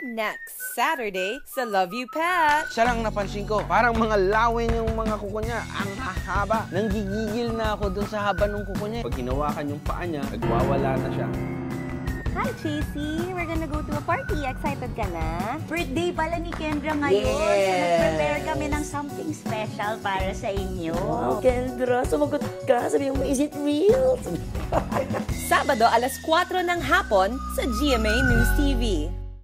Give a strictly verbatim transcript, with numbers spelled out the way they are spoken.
next Saturday sa Luv U Pet. Siya lang napansin ko, parang mga lawin yung mga kuko niya. Ang hahaba. Nanggigigil na ako dun sa haba ng kuko niya. Pag hinawakan yung paa niya, nagwawala na siya. Hi, Chasey! We're gonna go to a party. Excited ka na? Birthday pala ni Kendra ngayon. Yes! So, nag-prepare kami ng something special para sa inyo. Wow, Kendra, sumagot ka. Sabi mo, is it real? Sabado, alas kwatro ng hapon sa G M A News T V.